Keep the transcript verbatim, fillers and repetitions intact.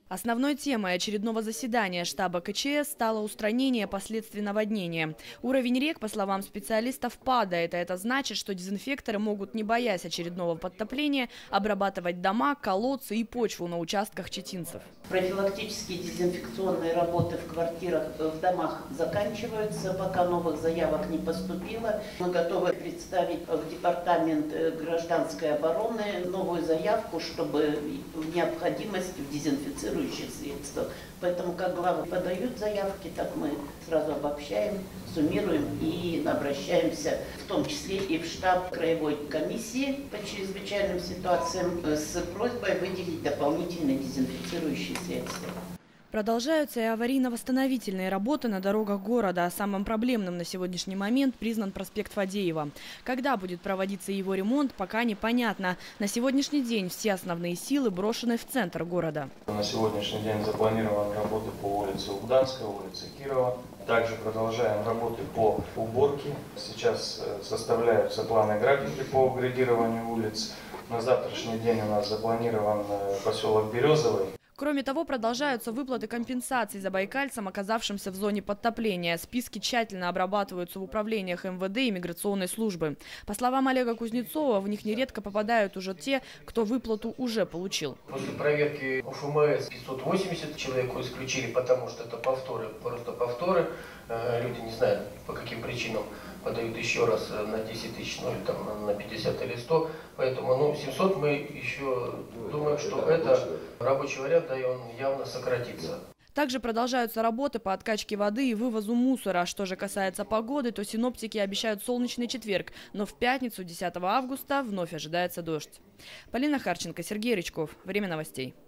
Основной темой очередного заседания штаба ка че эс стало устранение последствий наводнения. Уровень рек, по словам специалистов, падает, а это значит, что дезинфекторы могут, не боясь очередного подтопления, обрабатывать дома, колодцы и почву на участках читинцев. Профилактические дезинфекционные работы в квартирах, в домах заканчиваются, пока новых заявок не поступило. Мы готовы представить в Департамент гражданской обороны новую заявку, чтобы необходимость в дезинфицирующих средствах. Поэтому как главы подают заявки, так мы сразу обобщаем, суммируем и обращаемся, в том числе и в штаб краевой комиссии по чрезвычайным ситуациям с просьбой выделить дополнительные дезинфицирующие средства. Продолжаются и аварийно-восстановительные работы на дорогах города. Самым проблемным на сегодняшний момент признан проспект Фадеева. Когда будет проводиться его ремонт, пока непонятно. На сегодняшний день все основные силы брошены в центр города. На сегодняшний день запланированы работы по улице Угданской, улице Кирова. Также продолжаем работы по уборке. Сейчас составляются планы графики по градированию улиц. На завтрашний день у нас запланирован поселок Березовый. Кроме того, продолжаются выплаты компенсаций забайкальцам, оказавшимся в зоне подтопления. Списки тщательно обрабатываются в управлениях эм вэ дэ и миграционной службы. По словам Олега Кузнецова, в них нередко попадают уже те, кто выплату уже получил. После проверки о эф эм эс пятьсот восемьдесят человек исключили, потому что это повторы, просто повторы. Люди не знают, по каким причинам подают еще раз на десять тысяч, ну или там на пятьдесят или сто. Поэтому ну, семьсот мы еще думаем, что это рабочий вариант, да, и он явно сократится. Также продолжаются работы по откачке воды и вывозу мусора. Что же касается погоды, то синоптики обещают солнечный четверг, но в пятницу, десятого августа, вновь ожидается дождь. Полина Харченко, Сергей Рычков. Время новостей.